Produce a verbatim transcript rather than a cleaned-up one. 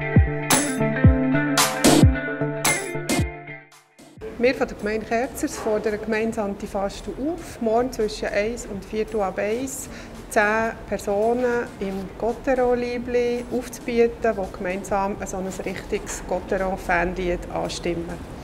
Wir von der Gemeinde Kerzers fordern gemeinsam die Fasten auf, morgen zwischen eins und Viertel ab eins zehn Personen im Gotteron-Liebli aufzubieten, die gemeinsam ein so ein richtiges Gotteron-Fanlied anstimmen.